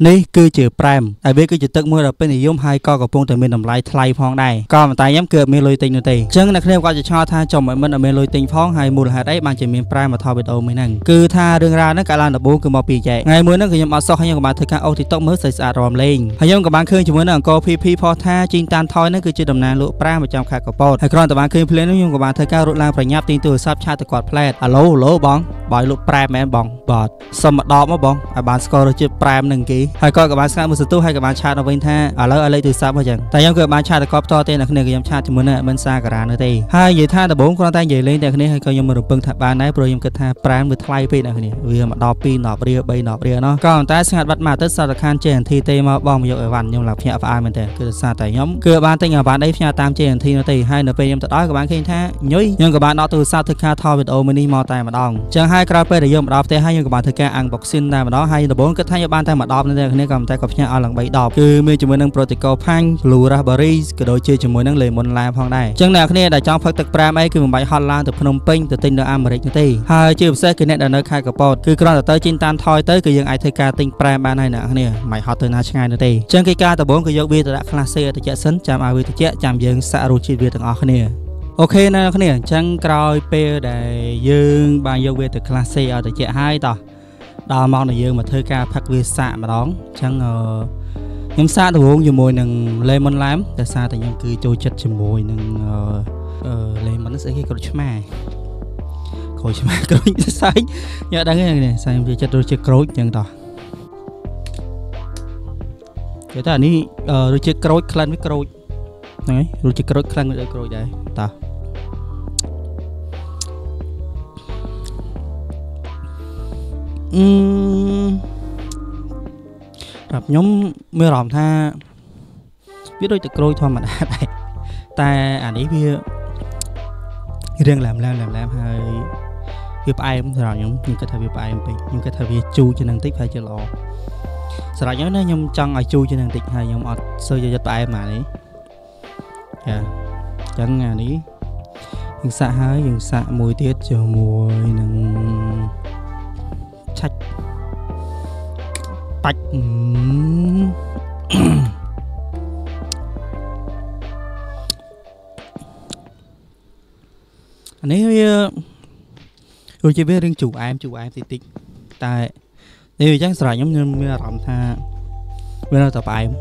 នេះគឺជាប្រែមហើយវាគឺជាទឹកមួយដ៏ពេញនិយមហើយក៏កំពុងតែមានតម្លៃថ្លៃផងដែរក៏ប៉ុន្តែខ្ញុំគឺអត់មានលុយទិញនោះទេអញ្ចឹងអ្នកគ្នាគាត់จะឆ្ងល់ថាចំមិនអត់មានលុយទិញផងហើយមូលហេតុអីបានជាមានប្រែមមកថតវីដេអូមួយហ្នឹងគឺថារឿងរ៉ាវហ្នឹងកាលឡើងដំបូងគឺមកពីចែកថ្ងៃមួយហ្នឹងគឺខ្ញុំអត់សោះហើយខ្ញុំក៏បានធ្វើការអូស TikTok មើលស្អាតរំលេងហើយខ្ញុំក៏បានឃើញជាមួយនឹងអង្គរ PP ផតថាជីងតានថយហ្នឹងគឺជាតំណាងលក់ប្រាំប្រចាំខេត្តកពតហើយគ្រាន់តែបានឃើញភ្លាមខ្ញុំក៏បានធ្វើការរត់ឡើងប្រញាប់ទិញទូរស័ព្ទឆាតទៅគាត់ផ្លែតឡូបងបាយលក់ប្រែមមែនបងបាទសុំមកដបមកបងឲ្យបានស្គាល់រសជាតិប្រែមនឹងគេហើយគាត់ក៏បានស្ងាត់មួយសន្ទុះហើយក៏បានឆាតមកវិញថាឥឡូវឲ្យលេខទូរស័ព្ទមកចឹងតែខ្ញុំក៏បានឆាតទៅគាត់ផ្ទាល់ទេអ្នកគ្នាខ្ញុំឆាតជាមួយនឹងមិនសាការ៉ានោះទេហើយនិយាយថាដំបូងគ្រាន់តែនិយាយលេងតែគ្នាហើយក៏ខ្ញុំមិនរំពឹងថាបានដែរព្រោះខ្ញុំគិតថាប្រែមវាថ្លៃពេកអ្នកគ្នាវាមកដល់2 10រៀល3 10រៀលណោះក៏តែស្ងាត់បាត់មកទៅសតខាន JNT ទេមកបងមកយកអីវ៉ាន់ខ្ញុំឡើងភ្ញាក់ផ្អើលមែនទេគឺដោយសារតែខ្ញុំគឺបានទិញអីវ៉ាន់អីផ្ញើតាម JNT នោះទេហើយនៅពេលខ្ញុំទៅដល់ក៏បានឃើញថាញុយខ្ញុំក៏បានដកទូរស័ព្ទធ្វើការថតវីដេអូមួយនេះមកតែម្ដងចឹងហើយក្រោយពេលដែលយើងមកដល់ផ្ទះហើយខ្ញុំក៏បានធ្វើការ unboxing តែម្ដងហើយដំបូងគិតថាខ្ញុំបានតែមក10នេះទេគ្នាក៏តែក៏ផ្ញើឲ្យឡើង3 10គឺមានជាមួយនឹង Protocol Punch Blue Raspberry ក៏ដូចជាជាមួយនឹង Lemon Lime ផងដែរចឹងអ្នកគ្នាដែលចង់ផឹកទឹកប្រាំអីគឺមិនបាច់ហត់ឡើងទៅភ្នំពេញទៅទិញនៅអាមេរិកនោះទេហើយជាពិសេសគឺអ្នកដែលនៅខេត្តកពតគឺគ្រាន់តែទៅជីងតានថយទៅគឺយើងអាចធ្វើការទិញប្រាំបានហើយអ្នកគ្នាមិនហត់ទៅណាឆ្ងាយនោះទេចឹងគេការដំបូងគឺយកវាទៅដាក់ class C ឲ្យត្រជាក់សិនចាំឲ្យវាត្រជាក់ចាំយើងសាក់រសជាតិវាទាំងអស់គ្នាអូខេអ្នកគ្នាអញ្ចឹងក្រោយពេលដែលយើងបានយកវាទៅ class C ឲ្យត្រជាក់ហើយតោះដល់ម៉ោងដែលយើងមកធ្វើការផឹកវាសាក់ម្ដងអញ្ចឹងខ្ញុំសាកដំបូងជាមួយនឹង Lemon Lime តែសារតែខ្ញុំគឺចូលចិត្តជាមួយនឹងLemon ស្អីគេក្រូចឆ្មាក្រូចសែងខ្ញុំដឹងហ្នឹងសែងវាចិត្តរសជាតិក្រូចអញ្ចឹងតោះគេថានេះរសជាតិក្រូចក្លិនវាក្រូចហ្នឹងហើយរសជាតិក្រូចក្លិនវាដូចក្រូចដែរតោះរាប់ខ្ញុំមានអារម្មណ៍ថាវាដូចតែក្រូចធម្មតាដែរតែអានេះវារៀងឡែមហើយវាផ្អែមសម្រាប់ខ្ញុំគិតថាវាផ្អែមពេកខ្ញុំគិតថាវាជូរជាងនឹងតិចប្រហែលជាល្អសម្រាប់ខ្ញុំណាខ្ញុំចង់ឲ្យជូរជាងនឹងតិចហើយខ្ញុំអត់សូវយកចិត្តផ្អែមអានេះចាអញ្ចឹងអានេះយើងសាក់ហើយយើងសាក់មួយទៀតជាមួយនឹងឆាច់បាច់អានេះវាដូចជាវារឿងជូរអែមតិចតែនេះអញ្ចឹងសម្រាប់ខ្ញុំមានអារម្មណ៍ថាវានៅតែផ្អែម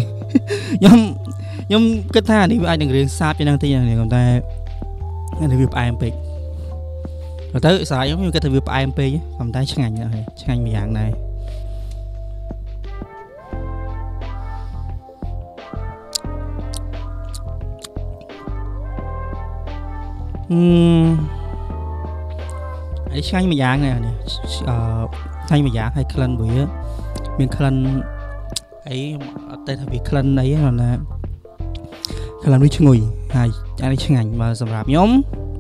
ខ្ញុំគិតថានេះវាអាចនឹងរឿងសាបជាងនឹងតិចហ្នឹងតែអានេះវាផ្អែមពេកទៅសម្រាប់ខ្ញុំគិតថាវាផ្អែមពេកប៉ុន្តែឆ្ងាញ់ណាស់ហើយឆ្ងាញ់មួយយ៉ាងដែរឆ្ងាញ់មួយយ៉ាងនេះឆ្ងាញ់មួយយ៉ាងហើយក្លិនវាមានក្លិនអីអត់ទេថាវាក្លិនអីណាក្លិនវាឈ្ងុយហើយអានេះឆ្ងាញ់បើសម្រាប់ខ្ញុំ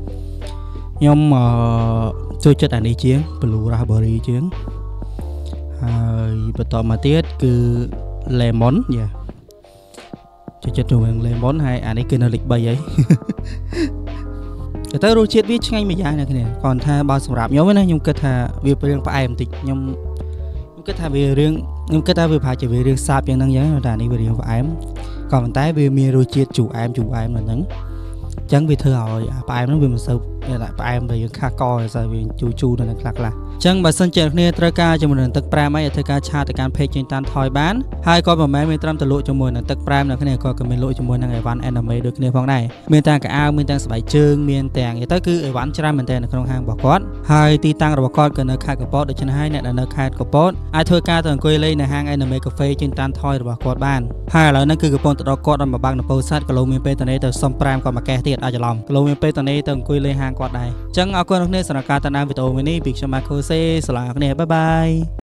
ចូលចិត្តអានេះជាង Blue Raspberry ជាងហើយបន្តមកទៀតគឺ Lemon ចូលចិត្តជាមួយនឹង Lemon ហើយអានេះគឺនៅលេខ3ហើយទៅរសជាតិវាឆ្ងាញ់មួយយ៉ាងណាគ្នាគាត់ថាបើសម្រាប់ខ្ញុំណាខ្ញុំគិតថាវារឿងផ្អែមបន្តិចខ្ញុំគិតថាវារឿងខ្ញុំគិតថាវាប្រហែលជាវារឿងសាបយ៉ាងហ្នឹងចឹងតែនេះវារឿងផ្អែមក៏ប៉ុន្តែវាមានរសជាតិជូរអែមនៅហ្នឹងអញ្ចឹងវាធ្វើឲ្យផ្អែមហ្នឹងវាមិនសូវផ្អែមតែយើងខាស់កឲ្យតែវាជូរនៅខ្លះអញ្ចឹងបើសិនជាអ្នកគ្នាត្រូវការជាមួយនឹងទឹកប្រែមអីឲ្យធ្វើការឆាទៅកាន់ page ចេញតាន់ថយបានហើយក៏មិនមែនមានត្រឹមតែលក់ជាមួយនឹងទឹកប្រែមអ្នកគ្នាក៏មានលក់ជាមួយនឹងអីវ៉ាន់ anime ដូចគ្នាផងដែរមានទាំងកៅអៅមានទាំងស្បែកជើងមានទាំងនិយាយទៅគឺអីវ៉ាន់ច្រើនមែនទែននៅក្នុងហាងរបស់គាត់ហើយទីតាំងរបស់គាត់ក៏នៅខេត្តកពតដូច្នេះហើយអ្នកដែលនៅខេត្តកពតអាចធ្វើការទៅអង្គុយលេងនៅហាង anime cafe ចេញតាន់ថយរបស់គាត់បានហើយឥឡូវហ្នឹងគឺកំពុងទៅដល់គាត់ដល់មកបាំងនៅពោធិ៍សាត់ក៏លោកមានពេលតនេទៅសុំប្រាំគាត់មកកេះទៀតអាចច្រឡំក៏លោកមានពេលតនេទៅអង្គុយលេងហាងគាត់ដែរអញ្ចឹងអរគុណអ្នកគ្នាសម្រាប់ការតាមដានវីដេអូមួយនេះពីខ្ញុំម៉ាកូសេស្លាគ្នាបាយបាយ